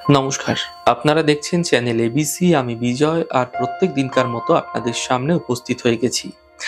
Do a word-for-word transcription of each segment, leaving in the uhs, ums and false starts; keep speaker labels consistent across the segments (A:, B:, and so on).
A: নমস্কার, আপনারা দেখছেন চ্যানেল এবিসি। আমি বিজয় আর প্রত্যেক দিনকার মতো আপনাদের সামনে উপস্থিত হয়ে গেছি।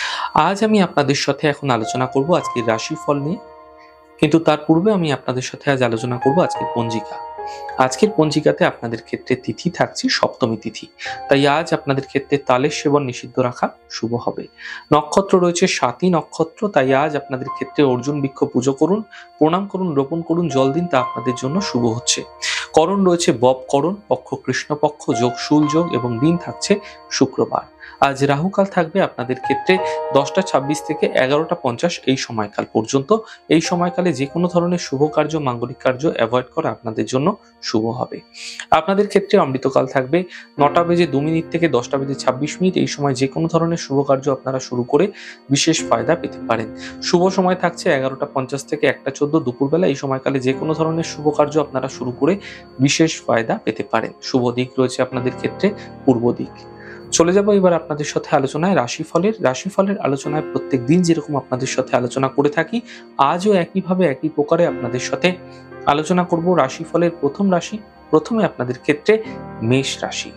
A: আজ আমি আপনাদের সাথে এখন আলোচনা করব আজকের রাশিফল নিয়ে, কিন্তু তার পূর্বে আমি আপনাদের সাথে আজ আলোচনা করব আজকের পঞ্জিকা। আজকের পঞ্জিকাতে আপনাদের ক্ষেত্রে তিথি থাকছে সপ্তমী তিথি, তাই আজ আপনাদের ক্ষেত্রে তালের সেবন নিষিদ্ধ রাখা শুভ হবে। নক্ষত্র রয়েছে সাতই নক্ষত্র, তাই আজ আপনাদের ক্ষেত্রে অর্জুন বৃক্ষ পুজো করুন, প্রণাম করুন, রোপণ করুন, জল দিন, তা আপনাদের জন্য শুভ হচ্ছে। করণ রয়েছে বব করণ, পক্ষ কৃষ্ণপক্ষ, যোগ শুল যোগ এবং দিন থাকছে শুক্রবার। আজ রাহুকাল থাকবে আপনাদের ক্ষেত্রে দশটা ছাব্বিশ থেকে এগারোটা পঞ্চাশ এই সময়কাল পর্যন্ত। এই সময়কালে যে কোনো ধরনের শুভ কার্য, মাঙ্গলিক কার্য অ্যাভয়েড করা আপনাদের জন্য শুভ হবে। আপনাদের ক্ষেত্রে অমৃতকাল থাকবে নটা বেজে দু মিনিট থেকে দশটা বেজে ছাব্বিশ মিনিট। এই সময় যে কোনো ধরনের শুভ কার্য আপনারা শুরু করে বিশেষ ফায়দা পেতে পারেন। শুভ সময় থাকছে এগারোটা পঞ্চাশ থেকে একটা চোদ্দ দুপুরবেলা। এই সময়কালে যে কোনো ধরনের শুভ কার্য আপনারা শুরু করে বিশেষ ফায়দা পেতে পারেন। শুভ দিক রয়েছে আপনাদের ক্ষেত্রে পূর্ব দিক। চলে যাব এবার আপনাদের সাথে আলোচনায় রাশিফলের। রাশিফলের আলোচনায় প্রত্যেক দিন যেরকম আপনাদের সাথে আলোচনা করে থাকি, আজও একইভাবে একই প্রকারে আপনাদের সাথে আলোচনা করব রাশিফলের প্রথম রাশি। প্রথমে আপনাদের ক্ষেত্রে মেষ রাশি।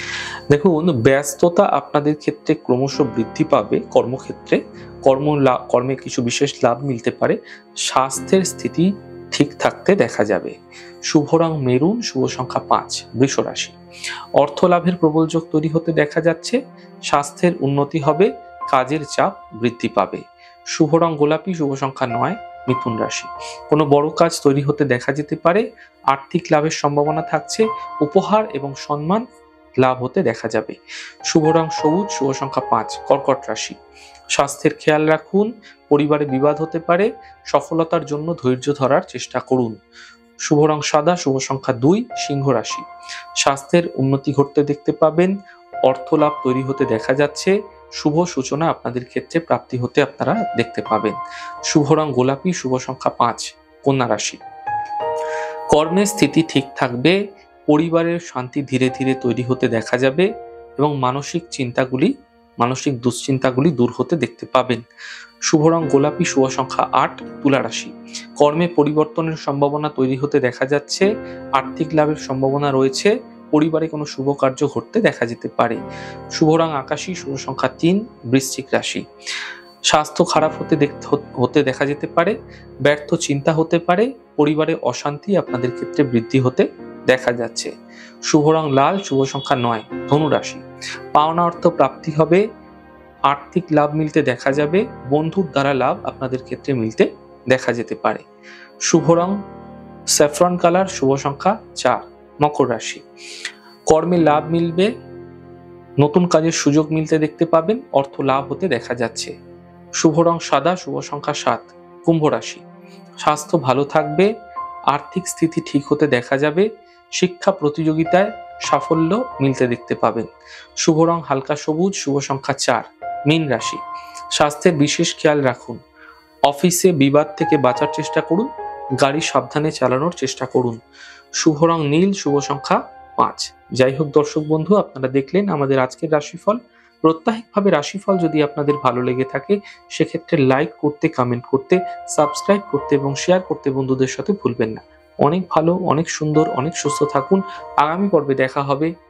A: দেখুন, ব্যস্ততা আপনাদের ক্ষেত্রে ক্রমশ বৃদ্ধি পাবে। কর্মক্ষেত্রে কর্ম কর্মে কিছু বিশেষ লাভ মিলতে পারে। স্বাস্থ্যের স্থিতি ঠিক থাকতে দেখা যাবে। শুভ রং মেরুন, শুভ সংখ্যা পাঁচ। বৃষ রাশি। অর্থ লাভের প্রবল যোগ তৈরি হতে দেখা যাচ্ছে। স্বাস্থ্যের উন্নতি হবে, কাজের চাপ বৃদ্ধি পাবে। শুভ রং গোলাপি, শুভ সংখ্যা নয়। মিথুন রাশি। কোনো বড় কাজ তৈরি হতে দেখা যেতে পারে। আর্থিক লাভের সম্ভাবনা থাকছে। উপহার এবং সম্মান লাভ হতে দেখা যাবে। শুভ রং সবুজ, শুভ সংখ্যা পাঁচ। কর্কট রাশি। স্বাস্থ্যের খেয়াল রাখুন, পরিবারে বিবাদ হতে পারে। সফলতার জন্য ধৈর্য ধরার চেষ্টা করুন। শুভ রং সাদা, শুভ সংখ্যা দুই। সিংহ রাশি। স্বাস্থ্যের উন্নতি ঘটতে দেখতে পাবেন। অর্থ লাভ তৈরি হতে দেখা যাচ্ছে। শুভ সূচনা আপনাদের ক্ষেত্রে প্রাপ্তি হতে আপনারা দেখতে পাবেন। শুভ রং গোলাপি, শুভ সংখ্যা পাঁচ। কন্যা রাশি। কর্মের স্থিতি ঠিক থাকবে। পরিবারের শান্তি ধীরে ধীরে তৈরি হতে দেখা যাবে এবং মানসিক চিন্তাগুলি মানসিক দুশ্চিন্তাগুলি দূর হতে দেখতে পাবেন। শুভ রং গোলাপি, শুভ সংখ্যা আট। তুলা রাশি। কর্মে পরিবর্তনের সম্ভাবনা তৈরি হতে দেখা যাচ্ছে। আর্থিক লাভের সম্ভাবনা রয়েছে। পরিবারে কোনো শুভ কার্য ঘটতে দেখা যেতে পারে। শুভ রং আকাশী, শুভ সংখ্যা তিন। বৃশ্চিক রাশি। স্বাস্থ্য খারাপ হতে হতে দেখা যেতে পারে। ব্যর্থ চিন্তা হতে পারে। পরিবারে অশান্তি আপনাদের ক্ষেত্রে বৃদ্ধি হতে দেখা যাচ্ছে। শুভ রং লাল, শুভ সংখ্যা নয়। ধনু রাশি। পাওনা অর্থ প্রাপ্তি হবে। আর্থিক লাভ মিলতে দেখা যাবে। বন্ধুর দ্বারা লাভ আপনাদের ক্ষেত্রে মিলতে দেখা যেতে পারে। শুভ রং স্যাফরন কালার, শুভ সংখ্যা চার। মকর রাশি। কর্মে লাভ মিলবে। নতুন কাজের সুযোগ মিলতে দেখতে পাবেন। অর্থ লাভ হতে দেখা যাচ্ছে। শুভ রং সাদা, শুভ সংখ্যা সাত। কুম্ভ রাশি। স্বাস্থ্য ভালো থাকবে। আর্থিক স্থিতি ঠিক হতে দেখা যাবে। শিক্ষা প্রতিযোগিতায় সাফল্য মিলতে দেখতে পাবেন। শুভ রং হালকা সবুজ, শুভ সংখ্যা চার। মীন রাশি। স্বাস্থ্যের বিশেষ খেয়াল রাখুন। অফিসে বিবাদ থেকে বাঁচার চেষ্টা করুন। গাড়ি সাবধানে চালানোর চেষ্টা করুন। শুভ রং নীল, শুভ সংখ্যা পাঁচ। যাই হোক দর্শক বন্ধু, আপনারা দেখলেন আমাদের আজকের রাশিফল। প্রত্যাহিকভাবে রাশিফল যদি আপনাদের ভালো লেগে থাকে, সেক্ষেত্রে লাইক করতে, কমেন্ট করতে, সাবস্ক্রাইব করতে এবং শেয়ার করতে বন্ধুদের সাথে ভুলবেন না। অনেক ভালো, অনেক সুন্দর, অনেক সুস্থ থাকুন। আগামী পর্বে দেখা হবে।